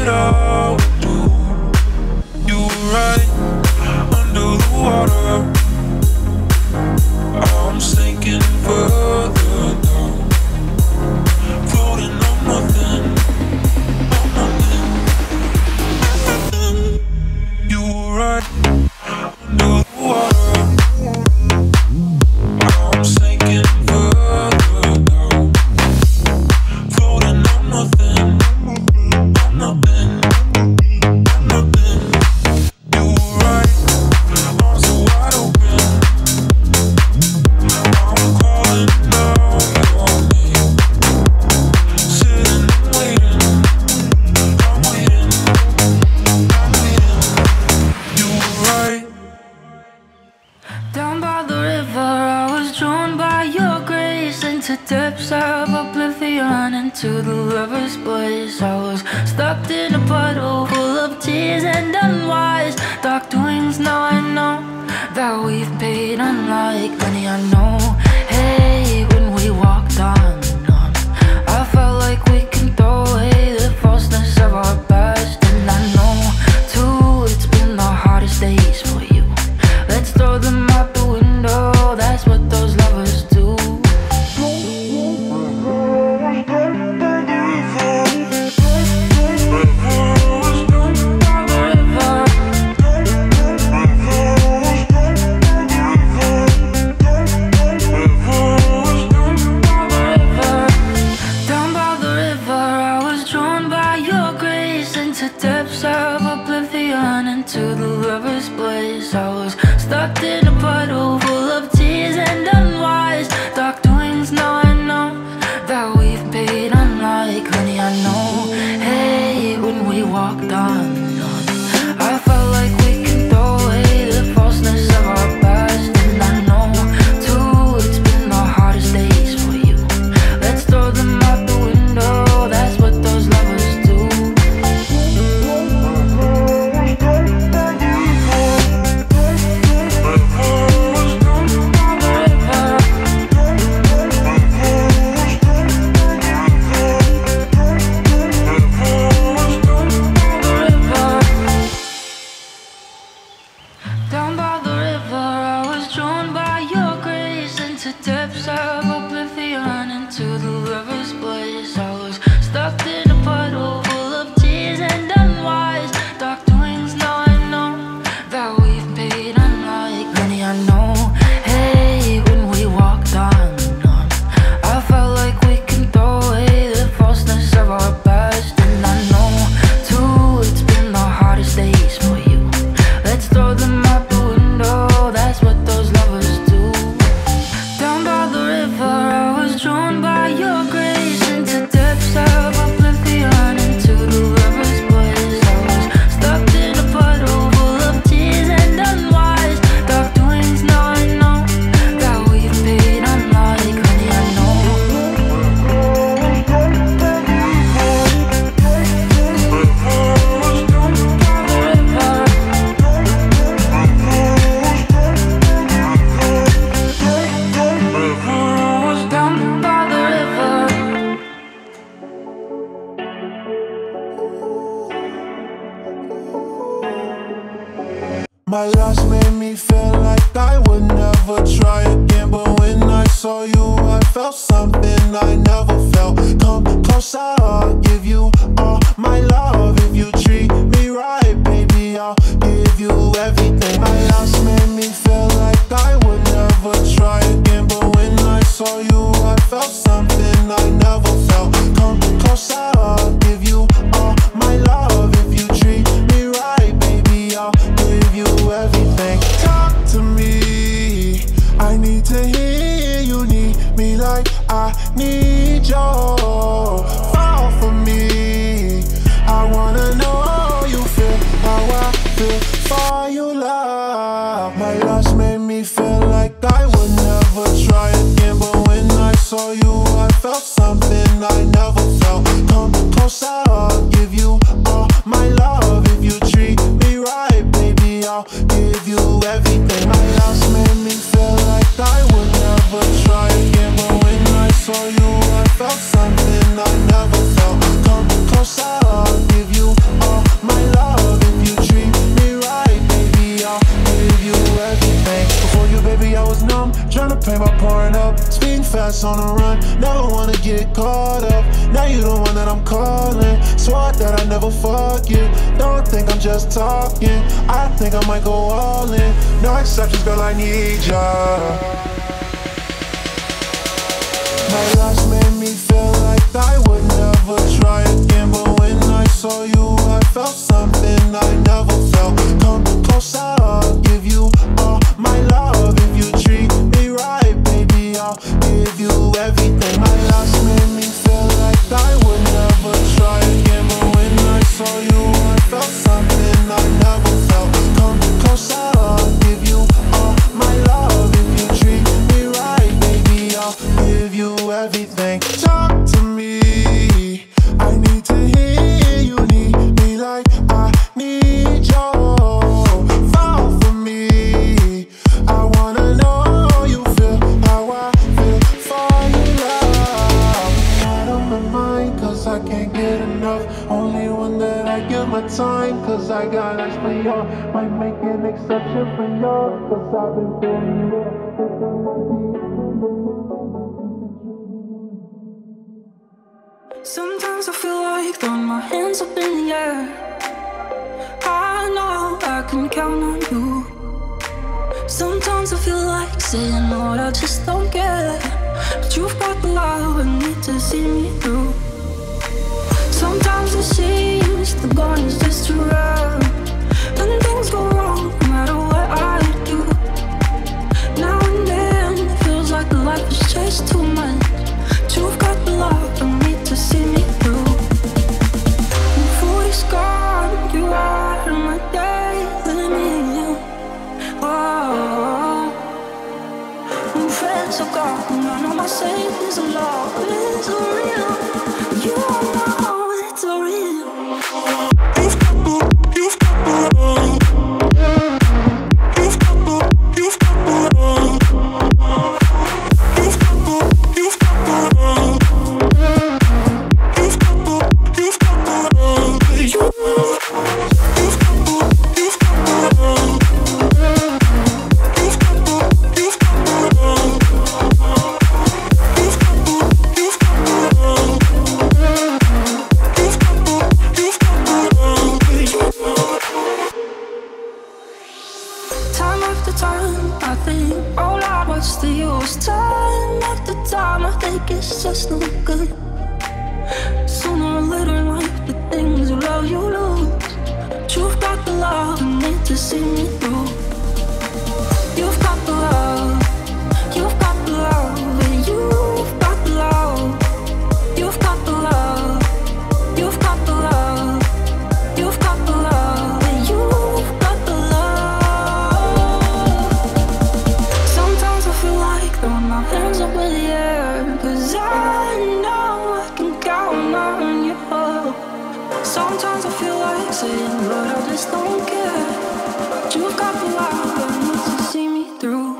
it all with you. You were right under the water. I'm sinking further down, floating on nothing, on nothing. You were right under the water. I'm sinking further down, floating on nothing, on nothing, on nothing. You were right, arms are wide open. I'm calling out your name, sitting and waiting. I'm waiting, I'm waiting. You were right. Down by the river, I was drawn by your grace into depths of oblivion, into the lover's place. I was stuck in a puddle full of tears and unwise dark doings. Now I know that we've paid unlike money. I know, hey, when we walked on, I felt like we can throw away the falseness of our past. And I know, too, it's been the hardest days for you. Let's throw them out the window, that's what those lovers do. Down by the river, I was drawn by your grace into depths of oblivion, into the lover's place. I was stuck in a puddle full of tears and unwise dark doings. Now I know that we've paid unlike honey. I know, hey, when we walked on, I felt like we can throw away the falseness of our past. And I know, too, it's been the hardest days for you. Let's throw them out the window, that's what those lovers do. Down by the river, I was drawn by your grace into depths of oblivion, into the lover's place. I was stuck in a puddle full of tears and unwise dark doings. Now I know that we've paid unlike money. I know, hey, when we walked on, I felt like we can throw away the falseness of our past. And I know, too, it's been the hardest days for you. Let's throw them out the window, that's what those lovers do. Down by the river, I was drawn by your grace into depths of oblivion, into the lover's place. I was stuck in a puddle full of tears and unwise dark doings. Now I know that we've paid unlike honey. I know. Down by the river. My loss made me feel like I would never try again. But when I saw you, I felt something I never felt. Come closer, I'll give you all my love. If you treat me right, baby, I'll give you everything. My loss made me feel like I would never try again. But when I saw you, I felt something I never felt. Come closer, I'll give you all my love. If you treat me right, baby, I'll give you everything. Talk to me, I need to hear you need me like I need you. Fall for me, I wanna know you feel how I feel for you, love. My loss made me feel like I would never try again. But when I saw you, I felt something I never felt. Come closer, I'll give you all my love. If you treat me right, baby, I'll give you everything. My loss made me feel like I would never try again. But when I saw you, I felt something I never felt. Come closer, I'll give you always on the run, never wanna get caught up. Now you the one that I'm calling. Swore that I never forget. Don't think I'm just talking, I think I might go all in. No exceptions, girl, I need ya. My loss made me feel like I would never try again, but when I saw you, I felt something I never felt. Come closer, I'll give you all my love. If you treat me right, baby, I'll give you everything. My loss made me feel like I would never try again, but when I saw you, I felt something I never felt. Come closer, I'll give you all my love. If you treat me right, baby, I'll give you everything. Talk to me, I need to hear you need me like I need you. Fall for me, I wanna know you feel how I feel for you, love. Out of my mind, cause I can't get enough. Only one that I give my time, cause I got eyes for you. Might make an exception for you, cause I've been feeling it. Sometimes I feel like throwing my hands up in the air. I know I can count on you. Sometimes I feel like saying, Lord, I just don't care. But you've got the love I need to see me through. Sometimes it seems the going is just too rough, and things go wrong no matter what I do. Now and then it feels like life is just too much. But you've got the love I need to see me through. When food is gone, you are my daily meal. Oh, when friends are gone, I know my Savior's love is real. You know it's real. You've got the love. You've got the love. You've got the love. You've got the love. You've got the love. You've got the love. You've got the love. You've got the love. You've got the love. You've got the love. You've got the love. You've got the love. You've got the love. Time after time, I think, oh Lord, what's the use? Time after time, I think it's just no good. Sooner or later in life, the things you love, you lose. But you've got the love you need to see me through. You've got the love. You've got the love. And you've got the love. You've got the love. You've got the love. You've got the love. And you've got the love. Sometimes I feel like throwing my hands up in the air, cause I know I can count on you. Sometimes I feel like saying, Lord, I just don't care. But you've got the love that needs to see me through.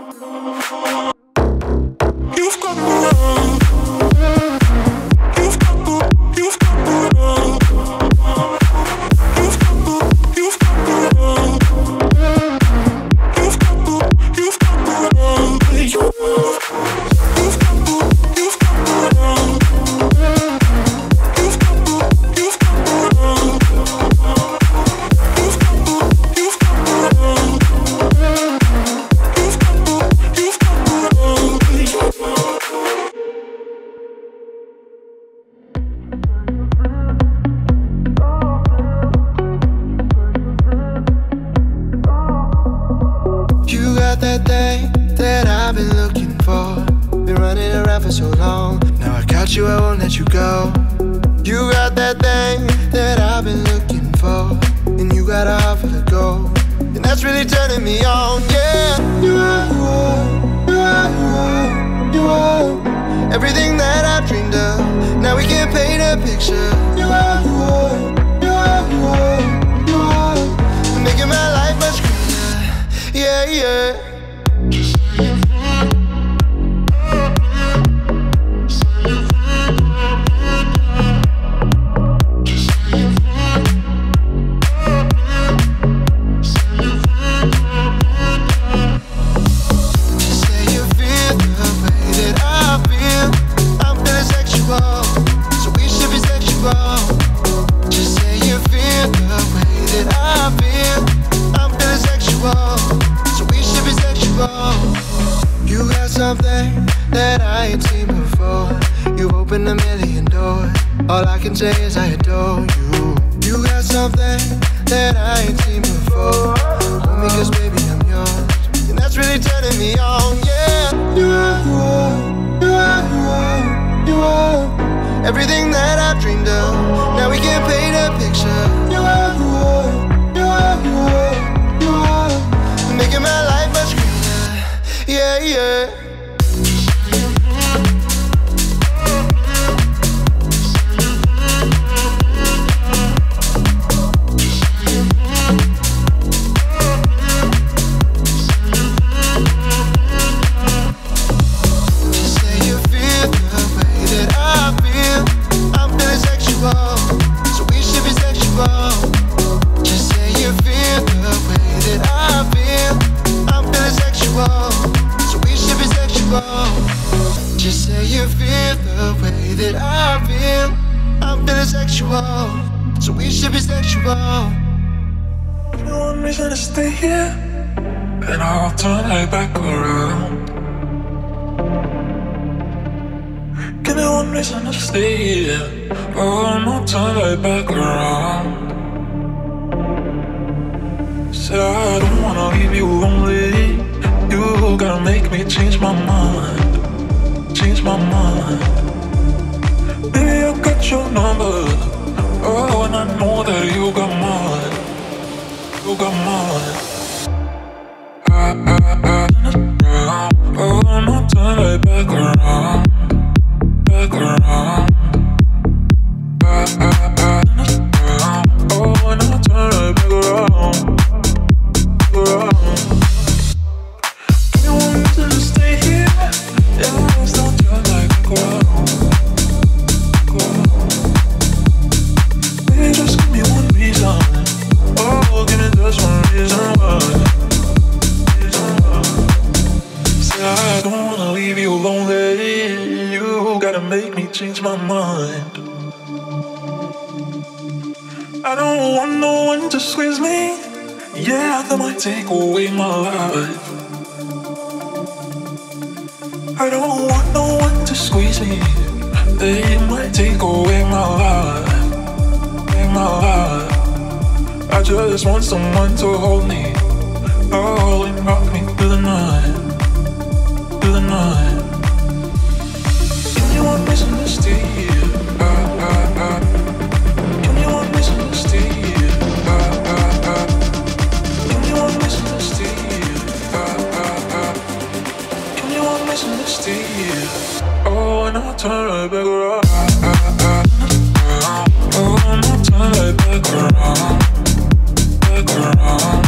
You've got the love. You've got the love. You've got the love. You've got the love. You've got the love. You've got the love. You've got the love. You've got the love. You've got the love. You've got the love. You've got the love. You've got the love. You've got the love. You've got the love. You got that thing that I've been looking for. Been running around for so long. Now I got you, I won't let you go. You got that thing that I've been looking for, and you got a heart full of gold, and that's really turning me on. Yeah, you are, you are, you are, you are, you are everything that I dreamed of. Now we can paint a picture. You are, you are, you are, you are, you are making my life much greener. Yeah, yeah. Say you feel the way that I feel. can say is I adore you. You got something that I ain't seen before. Hold me 'cause baby I'm yours, and that's really turning me on, yeah. You are, you are, you are, you are, you are everything that I've dreamed of. Now we can paint a picture. You are, you are, you are, you are, you are making my life much greener, yeah, yeah. So we should be sexual. No one reason to stay here, and I'll turn right back around. Give me one reason to stay here, oh, and I'll turn right back around. Said I don't wanna leave you lonely. You gotta make me change my mind, change my mind. Baby, I got your number. Oh, and I know that you got mine. You got mine. Oh, and I'll turn right back around. Back around. Oh, and I'll turn right back around. Around. Give me one reason to stay here. Yeah, it's not turn right back around. Just give me one reason. Oh, give me just one reason why. Say I don't wanna leave you lonely. You gotta make me change my mind. I don't want no one to squeeze me. Yeah, that might take away my life. I don't want no one to squeeze me. They might take away my life. My life. I just want someone to hold me, oh, and rock me through the night, through the night. Give me one reason to stay here. Give me one reason to stay here. Give me one reason to stay here. Give me one reason to stay here. Oh, and I'll turn right back around. Oh, and I'll turn right back around, back around,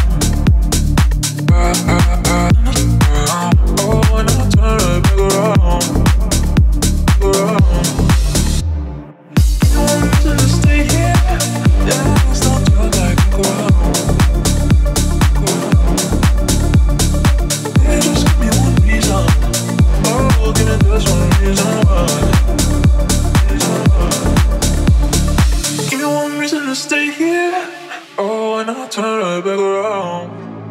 oh, and I'll turn right back around, around. You want me to stay here? Yeah, it's not turn right back around, yeah, just give me one reason. Oh, give me just one reason why. Reason to stay here. Oh, and I'll turn right back around.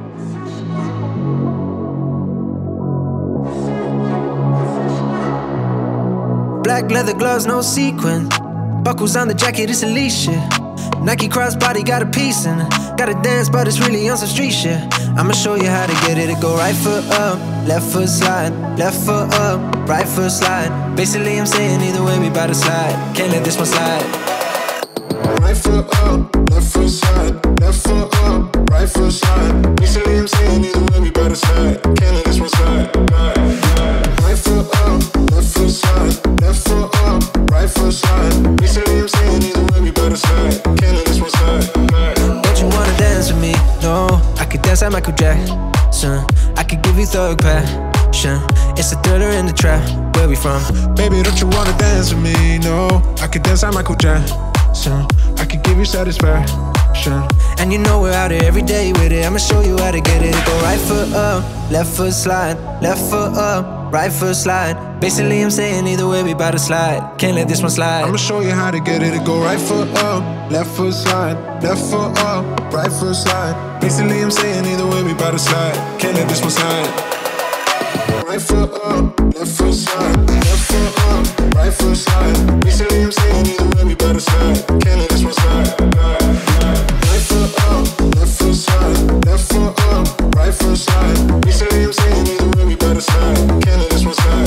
Black leather gloves, no sequin. Buckles on the jacket, it's elite shit. Nike crossbody got a piece in it. Gotta dance, but it's really on some street shit. I'ma show you how to get it. It go right foot up, left foot slide, left foot up, right foot slide. Basically, I'm saying either way we bout to slide. Can't let this one slide. Right foot up, left foot slide, left foot up, right foot slide. Basically I'm saying either way we better slide. Can't let this one slide. Right foot up, left foot slide, left foot up, right foot slide. Basically I'm saying either way we better slide. Can't let this one slide. Don't you wanna dance with me? No, I could dance like Michael Jackson. I could give you thug passion. It's a thriller in the trap. Where we from? Baby, don't you wanna dance with me? No, I could dance like Michael Jackson. I could give you satisfaction. And you know we're out here every day with it. I'ma show you how to get it. Go right foot up, left foot slide, left foot up, right foot slide. Basically I'm saying either way we bout to slide. Can't let this one slide. I'ma show you how to get it. Go right foot up, left foot slide, left foot up, right foot slide. Basically I'm saying either way we bout to slide. Can't let this one slide. right foot up, left foot slide. Left foot up, right foot slide. Recently I'm saying either way we better slide. Can't let this one slide. Right foot up, left foot slide. Left foot up, right foot slide. Recently I'm saying either way we better slide. Can't let this one slide.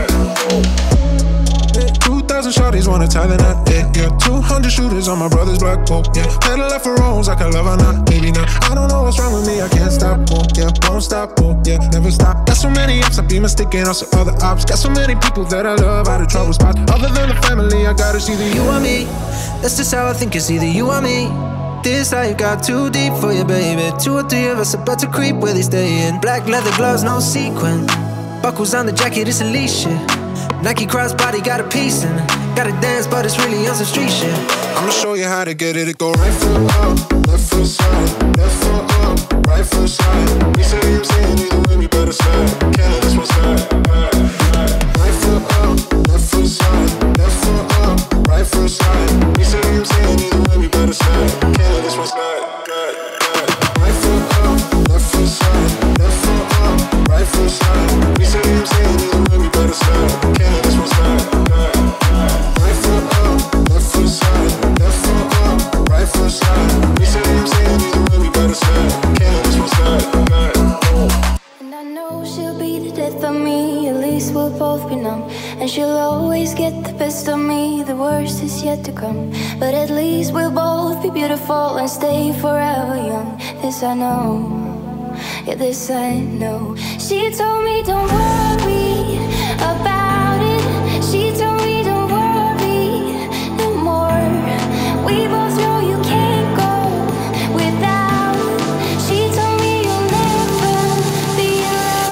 2,000 shorties wanna tie the knot, yeah. 200 shooters on my brother's block, oh, yeah. Pedal left for Rose, I can love or not, maybe not. I don't know what's wrong with me, I can't stop, oh, yeah. Won't stop, oh, yeah, never stop. Got so many ups, I be mistaken on some other ops. Got so many people that I love out of trouble spots. Other than the family, I gotta see the you or me. That's just how I think it's either you or me. This life got too deep for you, baby. 2 or 3 of us about to creep where they stayin'. Black leather gloves, no sequin. Buckles on the jacket, it's elite shit. Nike crossbody got a piece in it. Gotta dance, but it's really on some street shit. I'ma show you how to get it. It go right foot up, left foot slide. Left foot up, right foot slide. Recently I'm saying either way we better slide. Can't let this one slide. Right foot up, left foot slide. Left foot up, right foot slide. Recently I'm saying either way we better slide. Can't let this one slide. Right foot up, left foot slide. Left foot up, right foot slide. Recently I'm saying either way we better slide. Can't let this one slide. Right foot up, left foot slide. Left foot up, right foot slide. Recently I'm saying either way we better slide. Can't let this one slide. And I know she'll be the death of me. At least we'll both be numb. And she'll always get the best of me. The worst is yet to come. But at least we'll both be beautiful and stay forever young. This I know. Yeah, this I know. She told me don't worry about it. She told me don't worry no more. We both know you can't go without. She told me you'll never be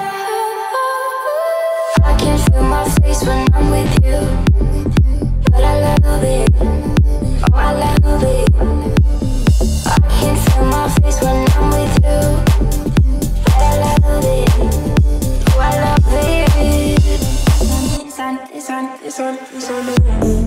alone. I can feel my face when I'm with you, but I love it. Oh, I love it. I can feel my face when I'm with you. I love it. Oh, I love it. It's on.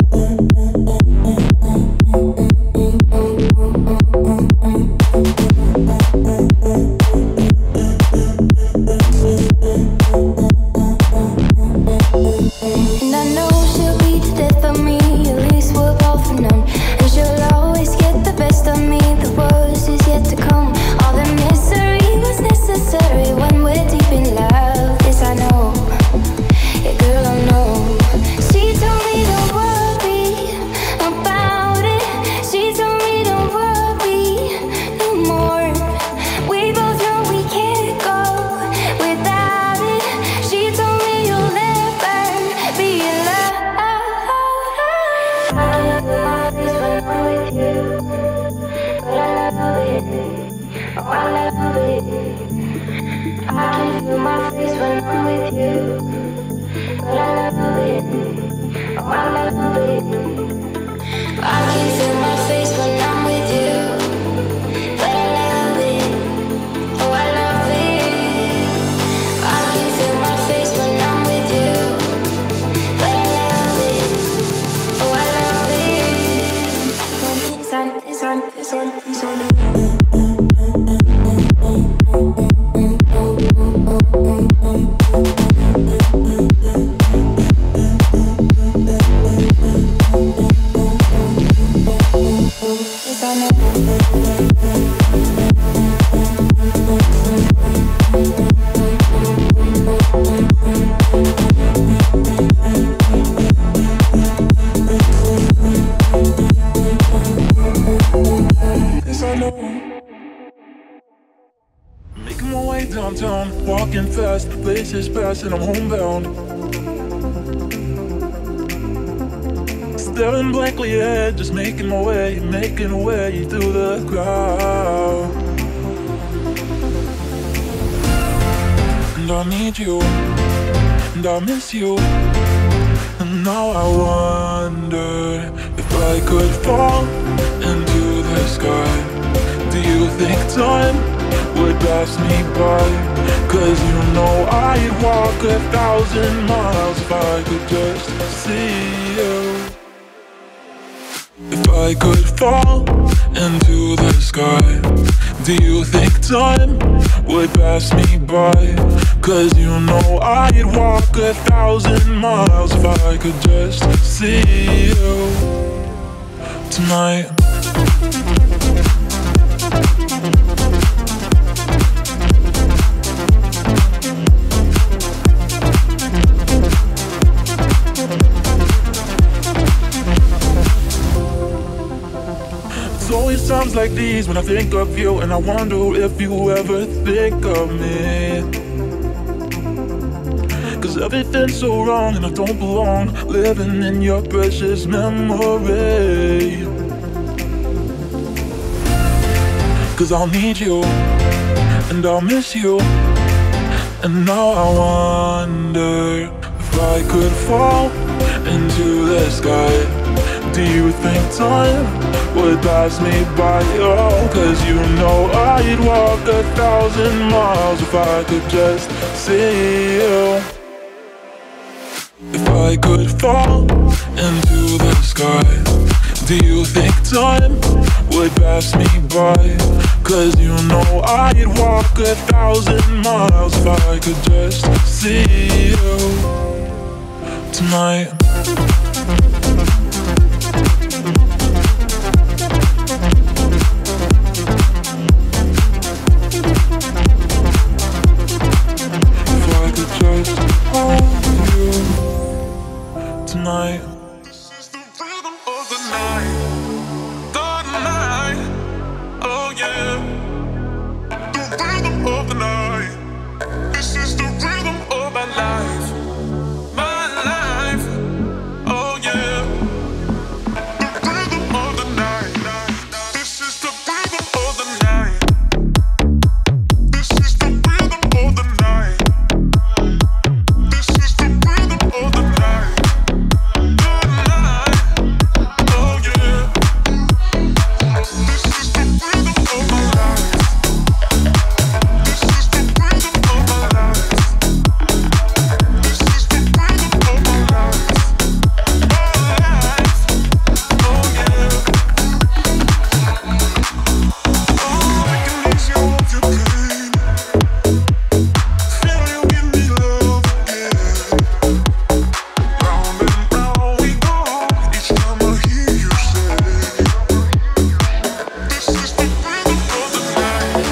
And I know she'll be the death of me. At least we're both numb. And she'll always get the best of me. The worst is yet to come. All the misery was necessary when we're deep in love. This I know. Yeah, girl, I know. She told me don't worry about it. She told me don't worry no more. We both know we can't go without it. She told me you'll never be alone. I love this when I'm with you, but I love it. Oh, I love it. I can feel my face when I'm with you, but I love it. Oh, I love it. I can feel my face when I'm with you, but I love it. Oh, I love it. I can feel my face when I'm with you, but I love it. Oh, I love it. It's on. Making my way downtown, walking fast, the place is passing, I'm homebound. Staring blankly ahead, just making my way through the crowd. And I need you, and I miss you. And now I wonder if I could fall into the sky. Do you think time would pass me by? 'Cause you know I'd walk 1,000 miles if I could just see you. If I could fall into the sky, do you think time would pass me by? 'Cause you know I'd walk 1,000 miles if I could just see you tonight. It's always times like these when I think of you, and I wonder if you ever think of me. 'Cause everything's so wrong and I don't belong, living in your precious memory. 'Cause I'll need you and I'll miss you, and now I wonder if I could fall into the sky. Do you think time would pass me by? Oh, 'cause you know I'd walk 1,000 miles if I could just see you. If I could fall into the sky, do you think time would pass me by? 'Cause you know I'd walk 1,000 miles if I could just see you tonight. If I could just hold you tonight. This is the rhythm of the night, oh yeah. The rhythm of the night. This is the rhythm of my life, oh yeah. The rhythm of the night. This is the rhythm of the night. This is the rhythm of the night. This is the rhythm of the night. Oh yeah. This is the rhythm of my life. This is the rhythm of my life. This is the rhythm of my life. Oh yeah. Oh, I can ease you of your pain. Feel you give me love again. Round and round we go. Each time I hear you say, this is the rhythm of the night,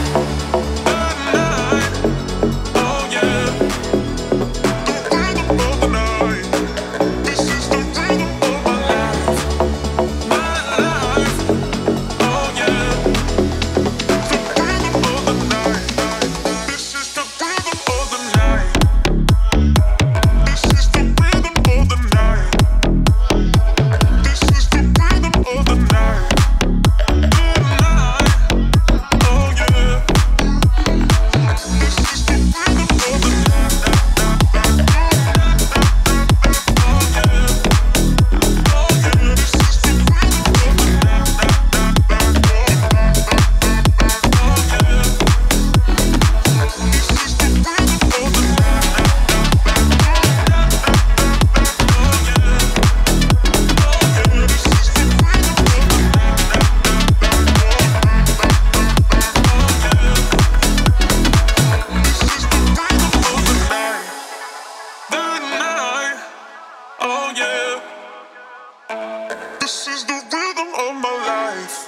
oh yeah. The rhythm of the night. This is the rhythm of my life, oh yeah. The rhythm of the night. This is the rhythm of the night. This is the rhythm of the night. This is the rhythm of the night. Oh yeah. This is the rhythm of the night. Oh yeah. Oh yeah. This is the rhythm of the night. Oh yeah. This is the rhythm of the night. Oh yeah. This is the rhythm of my life,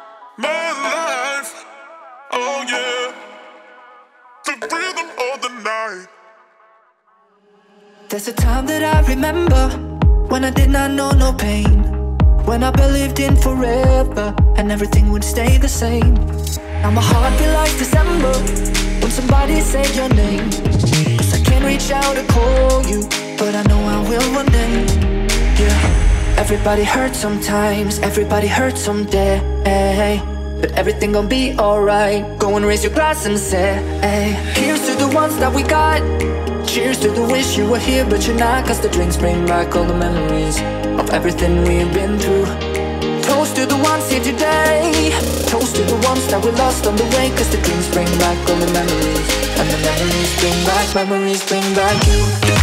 oh yeah. The rhythm of the night. There's a time that I remember when I did not know no pain, when I believed in forever and everything would stay the same. Now my heart feels like December when somebody said your name. 'Cause I can't reach out to call you, but I know I will one day. Yeah. Everybody hurts sometimes, everybody hurts someday. But everything gon' be alright. Go and raise your glass and say, hey. Here's to the ones that we got. Cheers to the wish you were here but you're not. 'Cause the drinks bring back all the memories of everything we've been through. Toast to the ones here today. Toast to the ones that we lost on the way. 'Cause the drinks bring back all the memories, and the memories bring back you.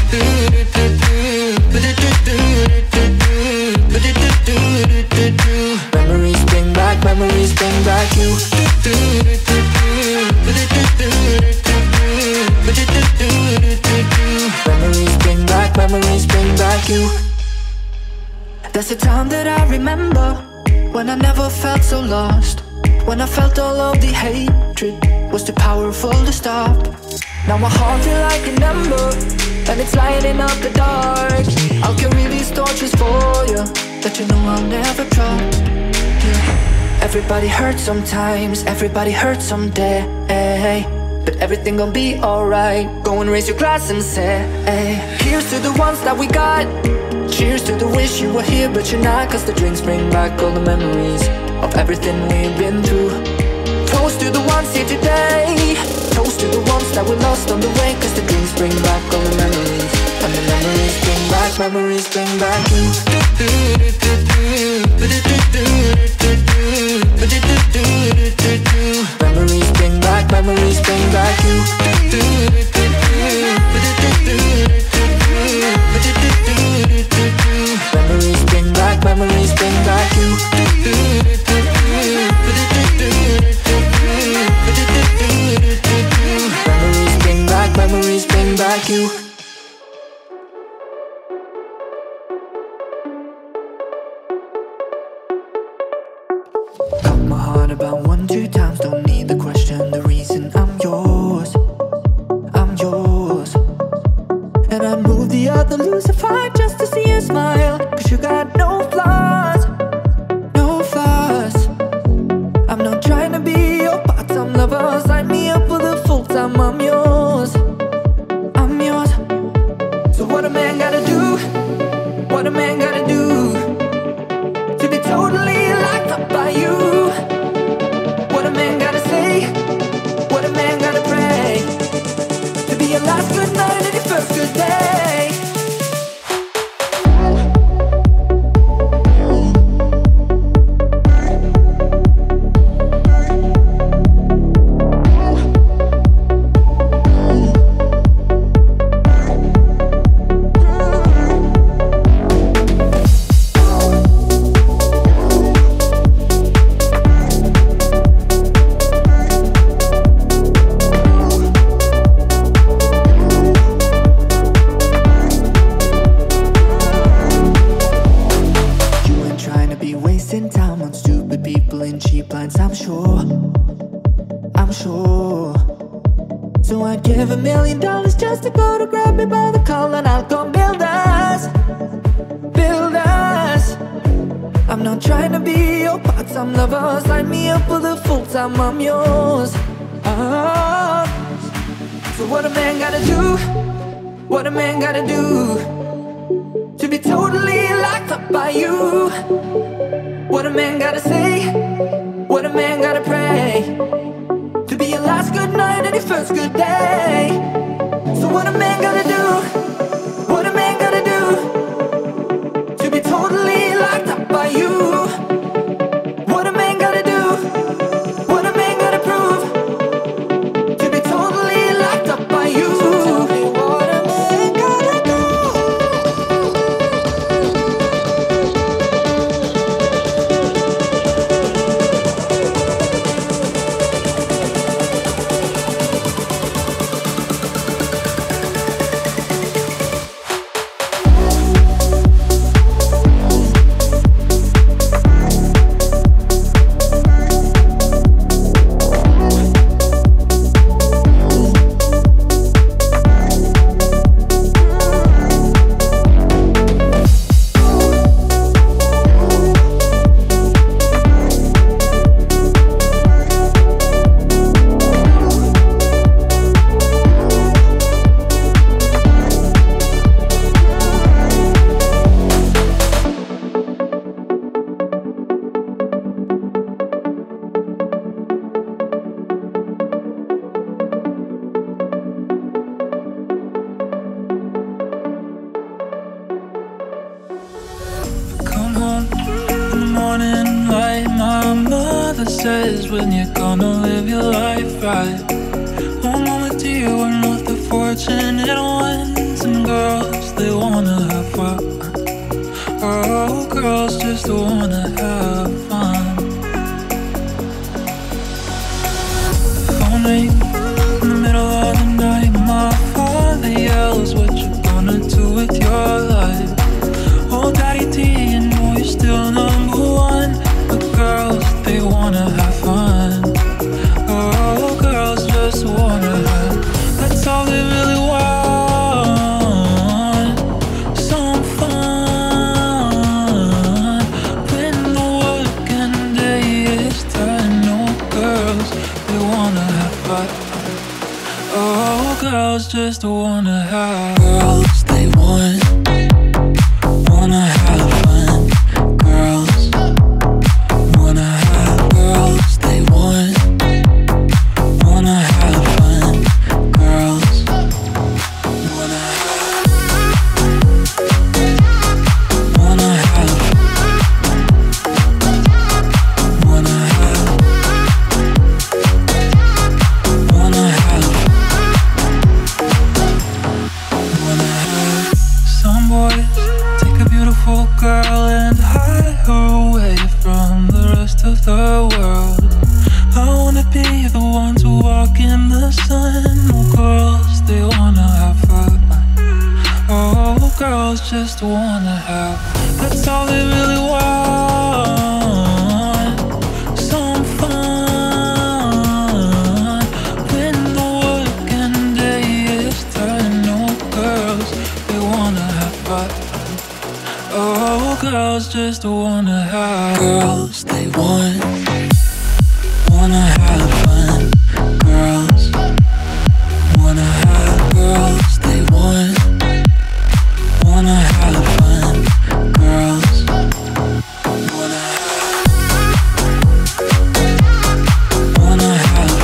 Memories bring back you. you. That's the time that I remember, when I never felt so lost, when I felt all of the hatred was too powerful to stop. Now my heart feel like an ember, and it's lighting up the dark. I'll carry these torches for you, that you know I'll never drop. Yeah. Everybody hurts sometimes, everybody hurts someday, but everything gon' be alright. Go and raise your glass and say, here's to the ones that we got. Cheers to the wish you were here but you're not, cause the drinks bring back all the memories of everything we've been through. Toast to the ones here today, toast to the ones that we lost on the way, cause the drinks bring back all the memories, and the memories bring back you. Memories bring back you. Memories bring back you. Memories bring back you. Memories bring back you. Memories bring back you. Cut my heart about 1-2 times, don't need the question, the reason I'm yours. I'm yours. And I'd move the other Lucifer just to see you smile, cause you got no flaws, no flaws. I'm not trying to be your part-time lover, sign me up for the full-time, I'm yours. I'm yours. So what a man gotta do, what a man gotta do, to be totally locked up by you? What a man gotta say, what a man gotta pray, to be your last good night and your first good day. I'm yours. So what a man gotta do, what a man gotta do, to be totally locked up by you? What a man gotta say, what a man gotta pray, to be your last good night and your first good day. So what a man gotta do, what a man gotta do, to be totally locked up by you? What a man gotta do, says when you're gonna live your life right. One moment to you are not the fortunate ones, and girls, they wanna have fun. Oh, girls just wanna have fun. Phone rings in the middle of the night. My father yells, what you gonna do with your life? they wanna have fun. Oh, girls just wanna have. Girls, they wanna have fun. Girls wanna have. Girls, they wanna have fun. Girls wanna have. Wanna have. Wanna have. Wanna have. Wanna have. Some boys take a beautiful girl and hide her away from the rest of the world. I wanna be the one to walk in the sun. Oh, girls, they wanna have fun. Oh, girls just wanna have. That's all they really want. Some fun. When the working day is done. Oh, girls, they wanna have fun. Oh, girls just wanna have. Girls, they wanna have fun. Girls wanna have. Girls, they wanna have fun. Girls wanna have. Wanna have.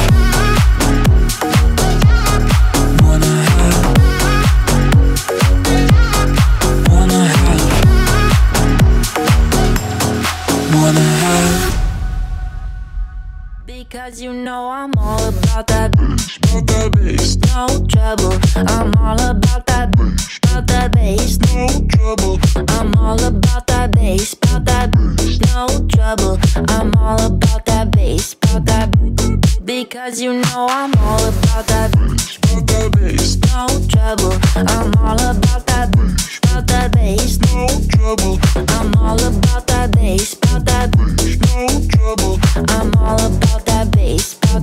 Wanna have. Wanna have. Wanna have. Because you know I'm all about that About that bass, no trouble. I'm all about that bass. no trouble. I'm all about that bass, no trouble. I'm all about that bass, because you know I'm all about that About that bass, no trouble. I'm all about that bass. no trouble. I'm all about that bass, No trouble. I'm all about that bass,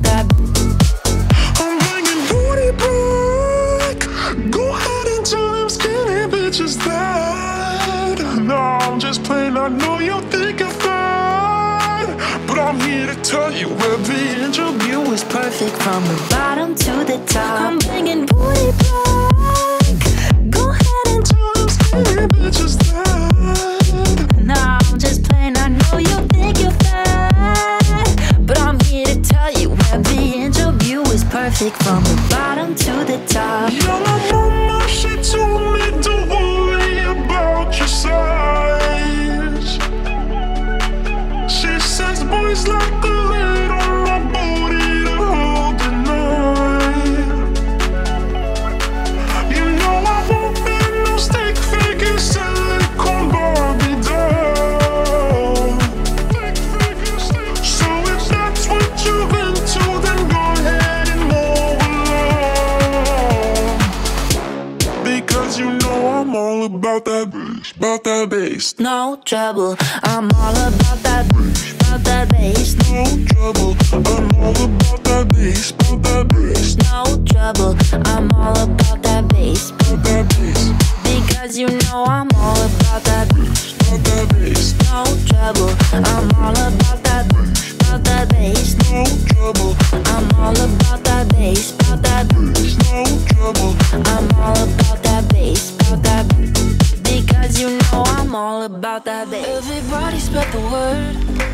I'm bringing booty back. Go ahead and tell them skinny bitches that. No, I'm just playing. I know you think it's bad, but I'm here to tell you every inch of you is perfect from the bottom to the top. I'm bringing booty back. Go ahead and tell them skinny bitches that. no, I'm just playing. I know you think you're fat, but I'm here to tell you every inch of you is perfect from the bottom to the top. Your mama, she told me don't worry about your size. She says boys like the lid on my booty to hold the night. You know I won't be no stick figure silicone Barbie doll. So if that's what you're into, then go ahead and move along. Because you know I'm all about that bass, No trouble. I'm all about that bass. no trouble. I'm all about that bass, No trouble. I'm all about that bass, bass, because you know I'm all about that bass. no trouble. I'm all about that bass. No trouble, I'm all about that bass, no trouble. I'm all about that bass, because you know I'm all about that bass. Everybody spread the word.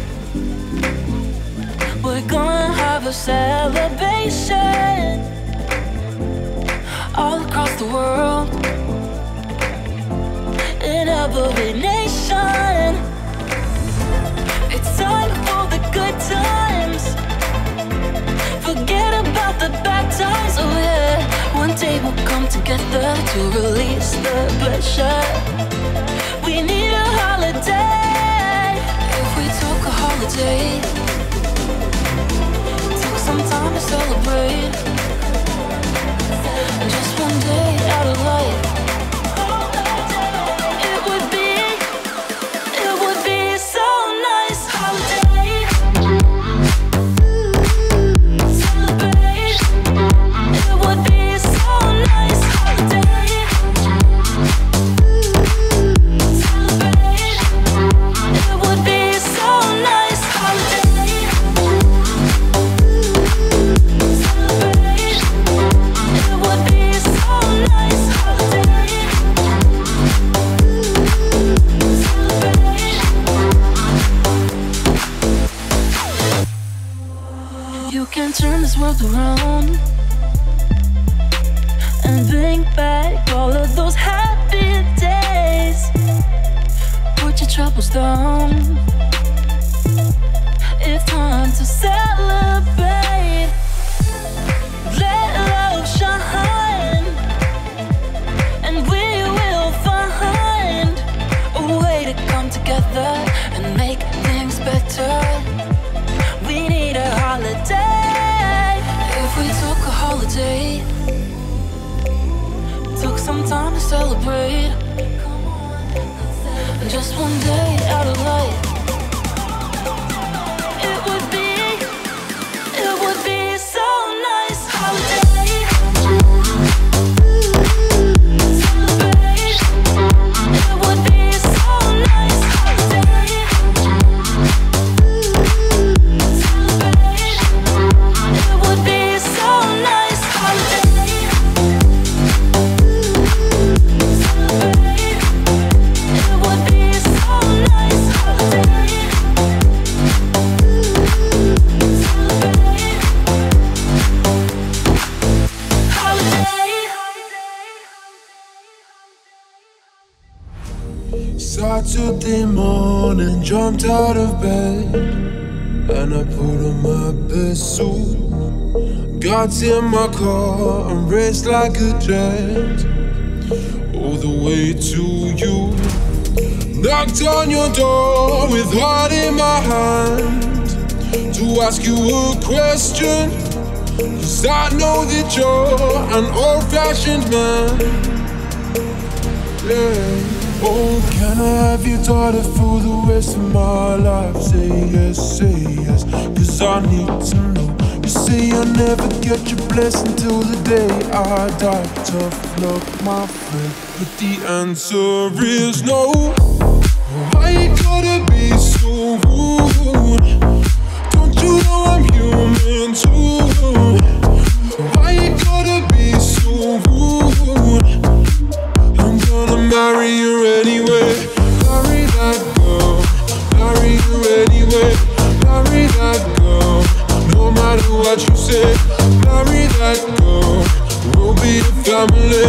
We're gonna have a celebration all across the world, in every nation. It's time for the good times. Forget about the bad times, oh yeah. One day we'll come together to release the pressure. We need a holiday. If we took a holiday, took some time to celebrate, just one day out of life. It would be so nice. Holiday, celebrate. It would be so nice. Holiday, celebrate. It would be so nice. Holiday. this world around and bring back all of those happy days. Put your troubles down. It's time to celebrate. Let love shine, and we will find a way to come together and make things better. We need a holiday. If we took a holiday, took some time to celebrate, just one day out of life, it would be so nice. Holiday, celebrate. It would be so nice. Holiday, celebrate. It would be so nice. Holiday, celebrate. It would be so nice. Holiday, Saturday morning, jumped out of bed and I put on my best suit. Got in my car and raced like a jet all the way to you. Knocked on your door with heart in my hand to ask you a question, 'cause I know that you're an old-fashioned man. Yeah. Oh, can I have your daughter for the rest of my life? Say yes, 'cause I need to know. You say I'll never get your blessing till the day I die. Tough luck, my friend, but the answer is no. Why you gotta be so rude? Don't you know I'm human too? Why you gotta be so rude? I'm gonna marry you anyway. Marry that girl. Marry you anyway. Marry that girl. No matter what you say. Marry that girl. We'll be a family.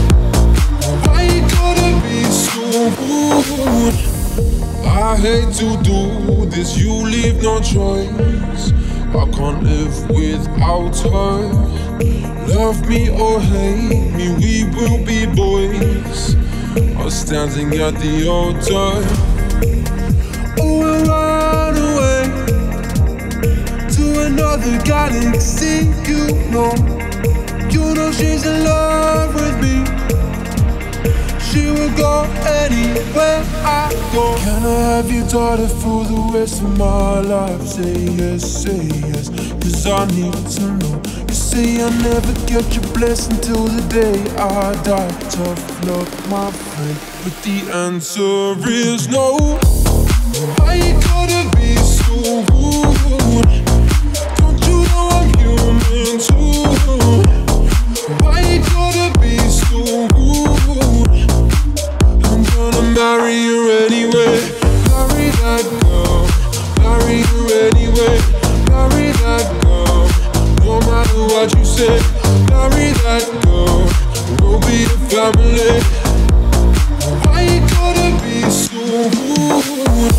Why you gotta be so rude? I hate to do this, you leave no choice. I can't live without her. Love me or hate me, we will be boys. I'm standing at the altar. Oh, we'll run away to another galaxy. You know she's in love with me. She will go anywhere I go. Can I have your daughter for the rest of my life? Say yes, 'cause I need to know. You say I'll never get your blessing till the day I die. Tough luck, my friend, but the answer is no. Why you gotta be so rude? Don't you know I'm human too? Why you gotta be so rude? I'm gonna marry you anyway. Marry that girl. Marry you anyway. Marry that girl. No matter what you say. Marry that girl. We'll be a family. Why you gotta be so rude?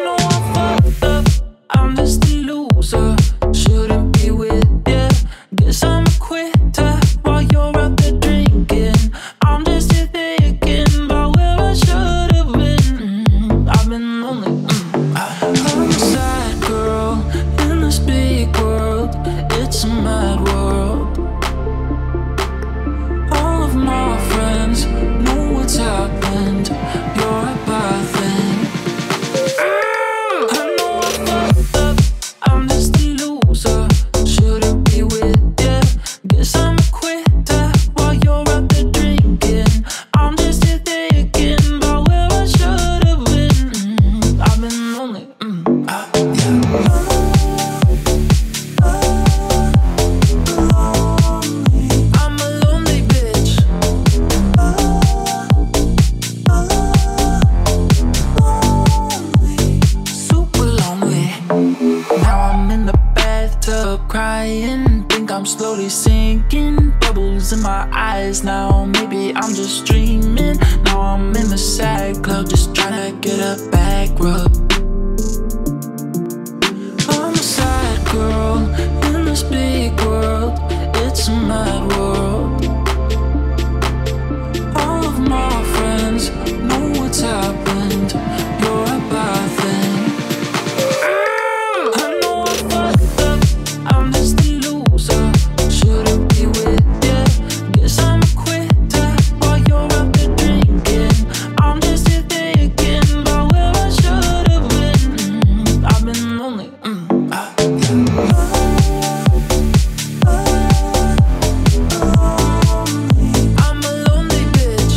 Guess eyes now. Maybe I'm just dreaming. Now I'm in the sad club, just tryna get a back rub. I'm a sad girl in this big world. It's a mad world. All of my friends know what's happened. You're a bad thing. I know I fucked up. I'm just a loser. Shouldn't be with you. Guess I'm a quitter while you're out there drinking. I'm just here thinking about where I should have been. I've been lonely. I'm a lonely bitch.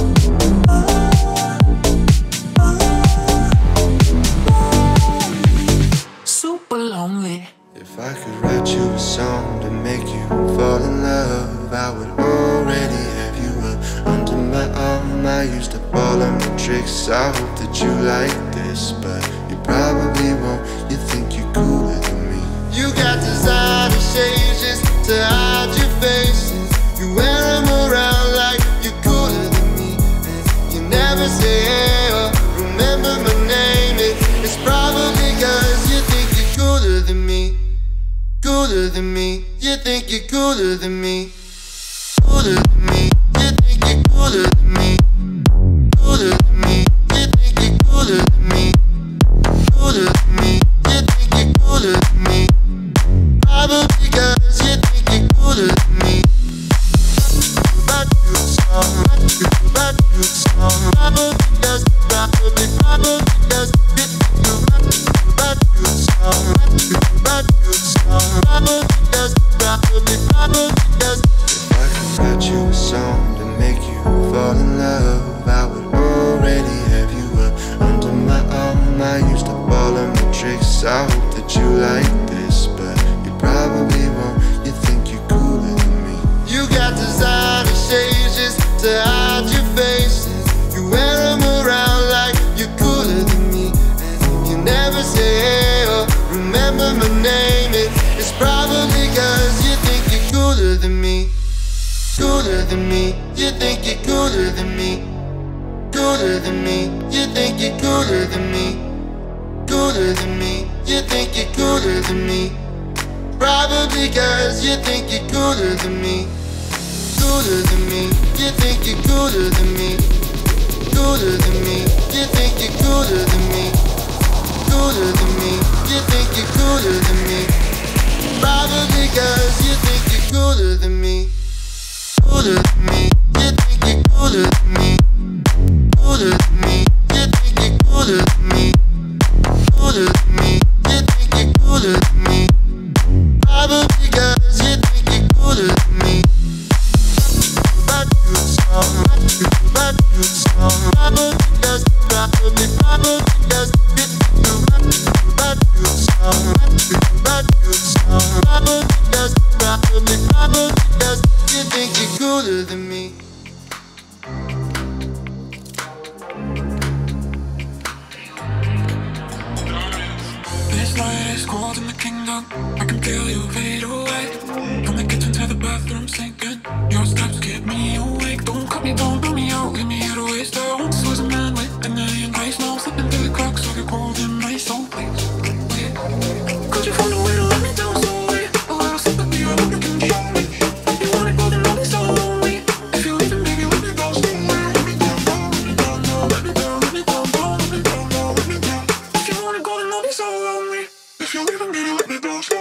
Super lonely. If I could write you a song to make you fall in love, I would already have you under my arm. I used up all of my tricks. I hope that you like this, but you probably won't. You think you're cooler than me. You got designer shades to hide your faces. You wear them around like you're cooler than me, and you never say hey or remember my name. It's probably 'cause you think you're cooler than me. Cooler than me, you think you're cooler than me. Cooler than me, you think you're cooler than me. Cooler than me, you think you're cooler than me. Cooler than me, you think you're cooler than me. Probably 'cause you think you're cooler than me. About you song, about you song. Probably 'cause you think you're about you song, about you song. Probably 'cause if I could write you a song to make you fall in love, I would already have you under my arm. I used up all of my tricks. I hope that you like this, but you probably won't. You think you're cooler than me. You got designer shades to hide your faces. You wear them around like you're cooler than me, and you never say hey or remember my name. It's probably 'cause you think you're cooler than me. Cooler than me, you think you're cooler than me. Cooler than me, you think you're cooler than me. Cooler than me, you think you're cooler than me. Probably 'cause you think you're cooler than me. Cooler than me, you think you're cooler than me. Cooler than me, you think you're cooler than me. Cooler than me, you think you're cooler than me. Probably 'cause you think you're cooler than me. Cooler than me, you think you're cooler than me. Cooler than me, you think you're cooler than me. Cooler than me, you think you're cooler than me. Probably 'cause you think you're cooler than me. About you song, about you song. Probably 'cause you think about you song, about you song. Probably 'cause you think you're cooler than me. This light is cold in the kingdom. I can feel you fade away. From the kitchen to the bathroom sinking. Your steps keep me awake. Don't cut me, don't burn me out. Leave me here to waste. I once was a man with a million grace. Now I'm slipping through the cracks of your cold embrace. So please, could you find a way to let me down so late? A little sympathy, I hope you can show me. You want it, well then I'll be so lonely. If you're leaving, baby, let me go. Stay away. Let me down, let me down, let me down, let me down, let me down, let me down. If you want it, go then I'll be so lonely. If you're leaving, baby, let me go.